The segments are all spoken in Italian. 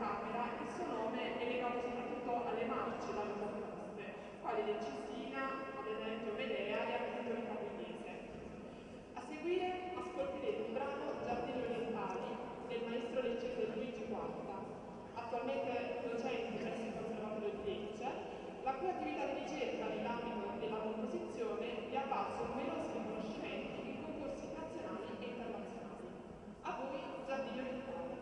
Camera, il suo nome è legato soprattutto alle marce da lui composte, quali l'Encina, ad esempio Medea e appunto il Pugliese. A seguire ascolterete un brano Giardini Orientali del maestro leccese Luigi Quarta, attualmente docente presso il Conservatorio di Lecce, la cui attività di ricerca nell'ambito della composizione vi ha valso numerosi riconoscimenti in concorsi nazionali e internazionali. A voi Giardini Orientali.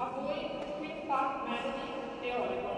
A voi Queen Park Melody e Oregon.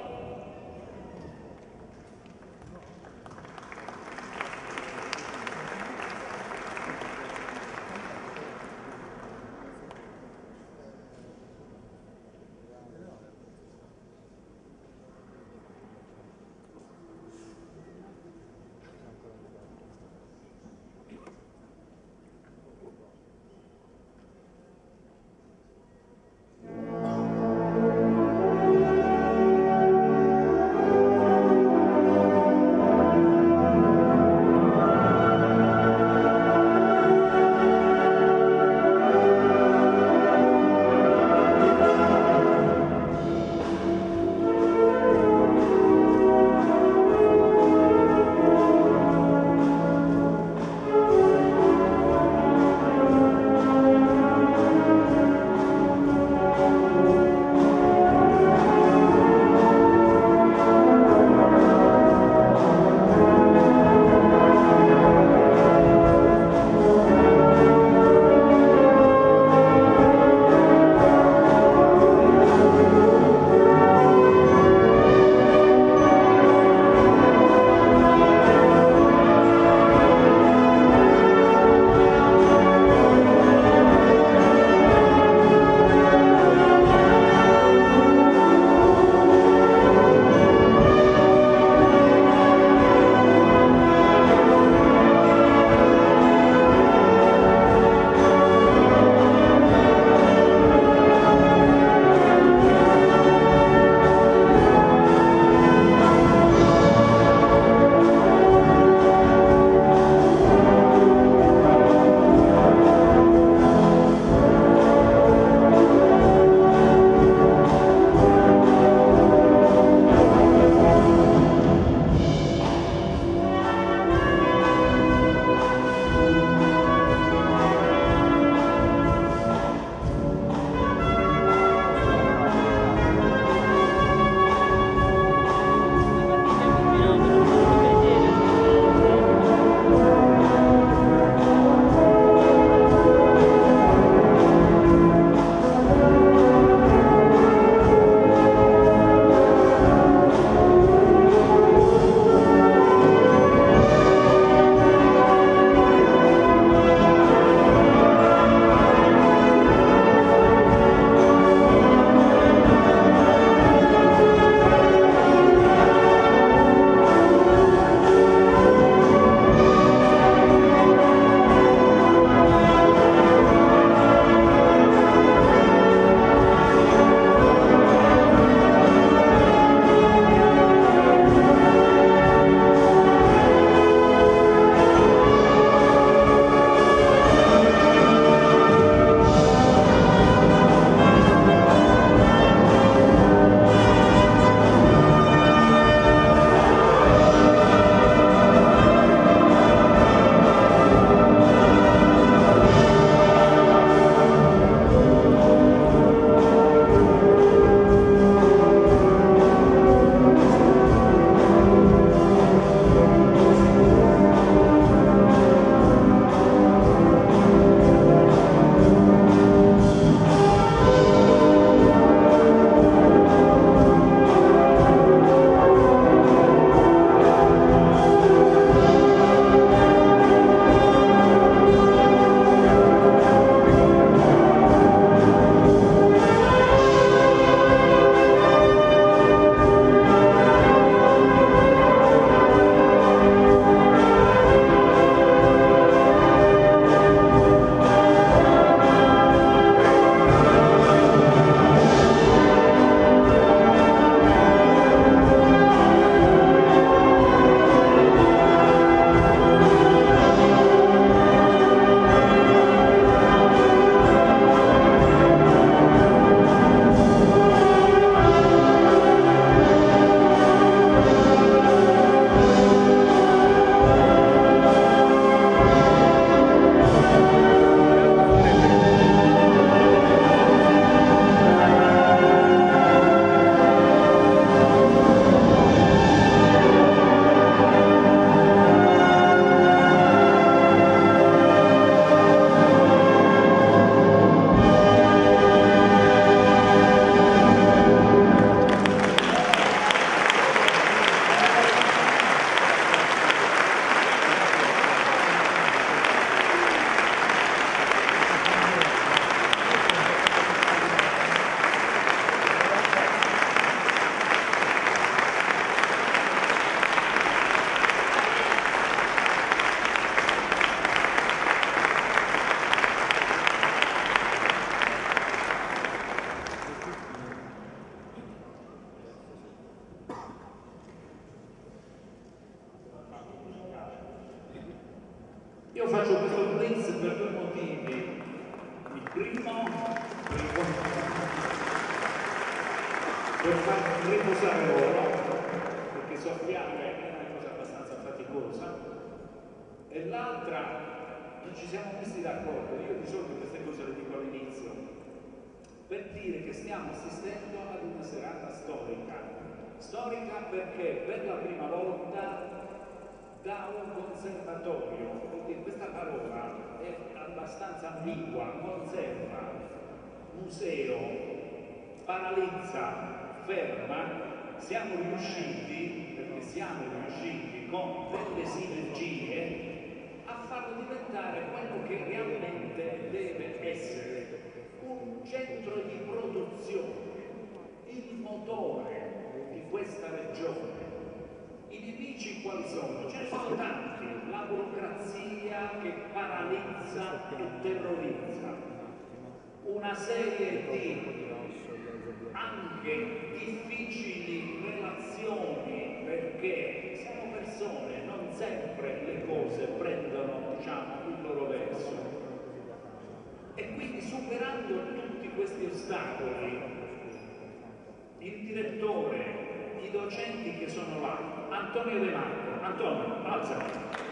per far riposare loro, perché soffiare è una cosa abbastanza faticosa, e l'altra non ci siamo messi d'accordo. Io di solito queste cose le dico all'inizio, per dire che stiamo assistendo ad una serata storica perché per la prima volta da un conservatorio, perché questa parola è abbastanza ambigua, conserva, museo, paralizza, ferma, siamo riusciti con delle sinergie a farlo diventare quello che realmente deve essere un centro di produzione, il motore di questa regione. I nemici quali sono? Ce ne sono tanti, la burocrazia che paralizza e terrorizza, una serie di anche difficili relazioni, perché siamo persone, non sempre le cose prendono, diciamo, il loro verso, e quindi superando tutti questi ostacoli il direttore, i docenti che sono là, Antonio De Marco, Antonio, alzati,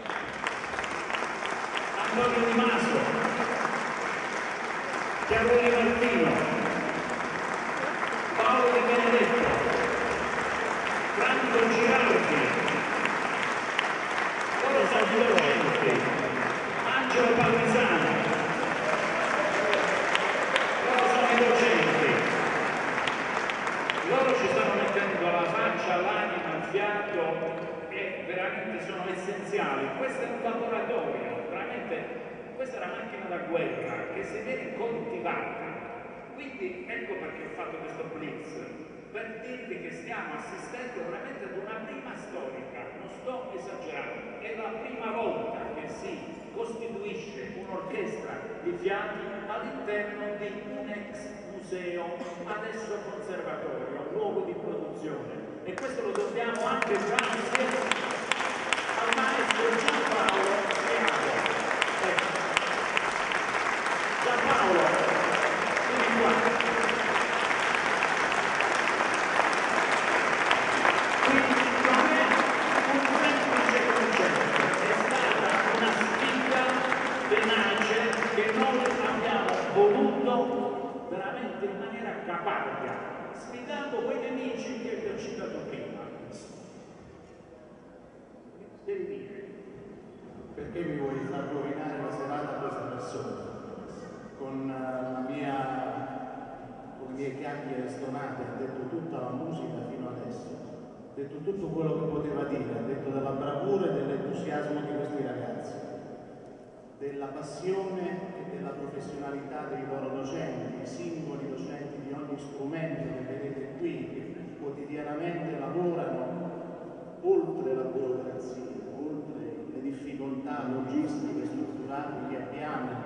Antonio Di Maso, Chiarone Martino, Paolo Di Benedetto, Franco Girardi, loro sono i docenti, Angelo Palmisano, loro sono i docenti, loro ci stanno mettendo la faccia, l'anima, il fiato, e veramente sono essenziali. Questo è un laboratorio, veramente questa è una macchina da guerra che se viene coltivata. Quindi ecco perché ho fatto questo blitz, per dirvi che stiamo assistendo veramente ad una prima storica, non sto esagerando, è la prima volta che si costituisce un'orchestra di fiati all'interno di un ex museo, adesso conservatorio, luogo di produzione, e questo lo dobbiamo anche grazie al maestro Giampaolo Chiaro. Giampaolo, vieni qua. Quindi non è un semplice concetto, è stata una sfida tenace che noi abbiamo voluto veramente in maniera caparbia, sfidando quei nemici che vi ho citato prima. Devi dire. Perché mi vuoi far rovinare la serata a questa persona? Con le mie chiacchiere stonate ha detto tutta la musica fino adesso, ha detto tutto quello che poteva dire, ha detto della bravura e dell'entusiasmo di questi ragazzi, della passione e della professionalità dei loro docenti, i singoli docenti di ogni strumento che vedete qui, che quotidianamente lavorano oltre la burocrazia, oltre le difficoltà logistiche e strutturali che abbiamo,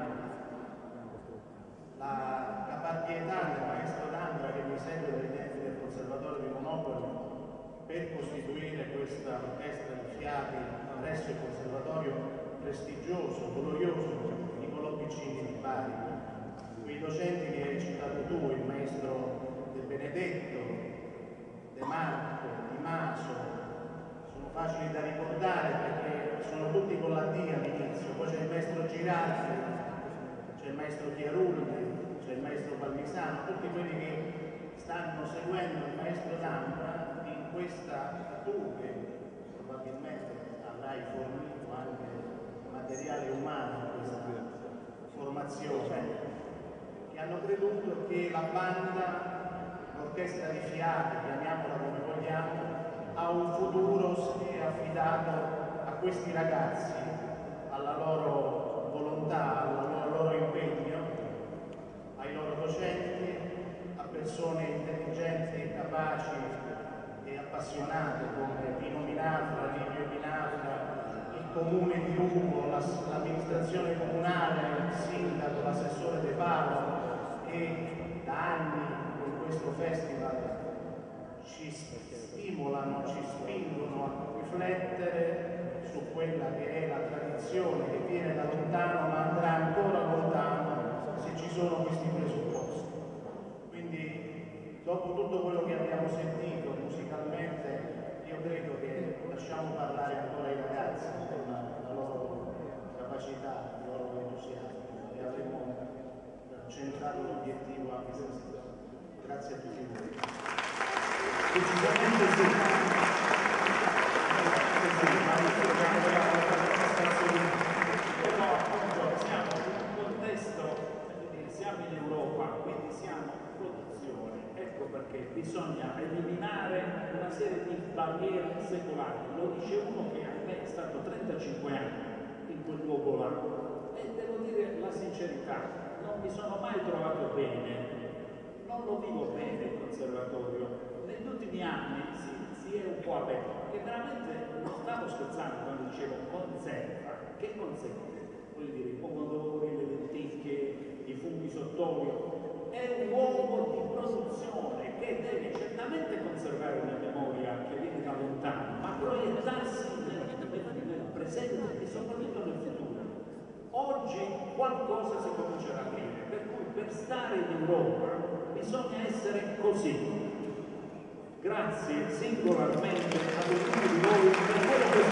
la caparbietà del maestro D'Andra che mi segue dai tempi del Conservatorio di Monopoli per costituire questa orchestra di fiati presso il Conservatorio prestigioso, glorioso Niccolò Piccini di Bari, quei docenti che hai citato tu, il maestro De Benedetto, De Marco, Di Maso, sono facili da ricordare perché sono tutti con la D all'inizio, poi c'è il maestro Girardi, c'è il maestro Chiarulli, c'è il maestro Palmisano, tutti quelli che stanno seguendo il maestro D'Andra in questa, tu che probabilmente avrai fornito anche materiale umano a questa formazione, che hanno creduto che la banda, l'orchestra di fiati, chiamiamola come vogliamo, ha un futuro se affidato a questi ragazzi, alla loro volontà, al loro impegno, ai loro docenti, a persone intelligenti, capaci e appassionate come Pino Minafra, Livio Minafra, il comune di Ruvo, l'amministrazione comunale, il sindaco, l'assessore De Palo, che da anni con questo festival ci stimolano, ci spingono a riflettere su quella che è la tradizione che viene da lontano ma andrà ancora lontano se ci sono questi presupposti. Quindi dopo tutto quello che abbiamo sentito musicalmente, io credo che lasciamo parlare ancora i ragazzi con la loro capacità, il loro entusiasmo e avremo centrato l'obiettivo anche stasera. Grazie a tutti voi. Decisamente sì. Però appunto siamo in un contesto, siamo in Europa, quindi siamo produzione. Ecco perché bisogna eliminare una serie di barriere secolari. Lo dice uno che a me è stato 35 anni in quel luogo là. E devo dire la sincerità, non mi sono mai trovato bene, non lo vivo bene il conservatorio. Negli ultimi anni si è un po' aperto, e veramente non stavo scherzando quando dicevo conserva. Che conserva? Voglio dire, i pomodori, le lenticchie, i funghi sott'olio. È un uomo di produzione che deve certamente conservare una memoria che viene da lontano, ma proiettarsi nel presente e soprattutto nel futuro. Oggi qualcosa si comincia ad aprire, per cui per stare in Europa bisogna essere così. Grazie singolarmente a ognuno di voi per quello che